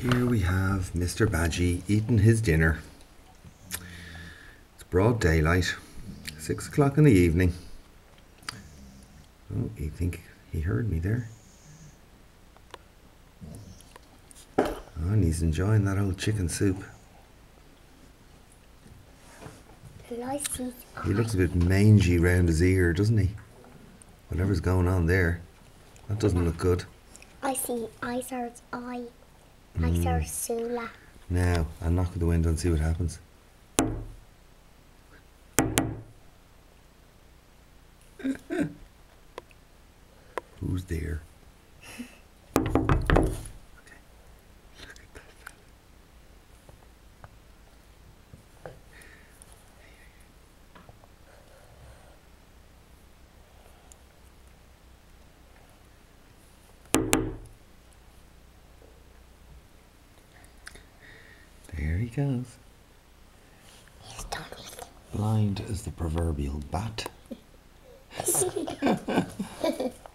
Here we have Mr. Badgie eating his dinner. It's broad daylight, 6 o'clock in the evening. Oh, I think he heard me there. Oh, and he's enjoying that old chicken soup. He looks a bit mangy round his ear, doesn't he? Whatever's going on there. That doesn't look good. I see Isar's eye. Isar's Sula. Now, I'll knock at the window and see what happens. Who's there? There he goes. He's done. Blind as the proverbial bat.